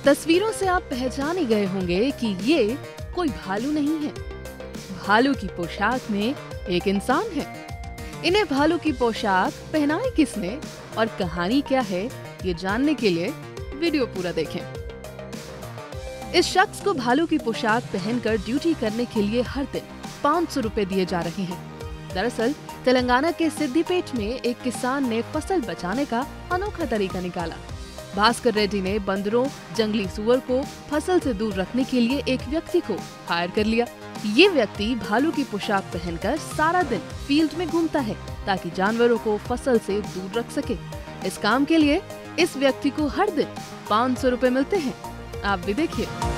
तस्वीरों से आप पहचान ही गए होंगे कि ये कोई भालू नहीं है। भालू की पोशाक में एक इंसान है। इन्हें भालू की पोशाक पहनाई किसने और कहानी क्या है, ये जानने के लिए वीडियो पूरा देखें। इस शख्स को भालू की पोशाक पहनकर ड्यूटी करने के लिए हर दिन 500 रुपए दिए जा रहे हैं। दरअसल तेलंगाना के सिद्दीपेट में एक किसान ने फसल बचाने का अनोखा तरीका निकाला। भास्कर रेड्डी ने बंदरों, जंगली सुअर को फसल से दूर रखने के लिए एक व्यक्ति को हायर कर लिया। ये व्यक्ति भालू की पोशाक पहनकर सारा दिन फील्ड में घूमता है ताकि जानवरों को फसल से दूर रख सके। इस काम के लिए इस व्यक्ति को हर दिन 500 रुपए मिलते हैं। आप भी देखिए।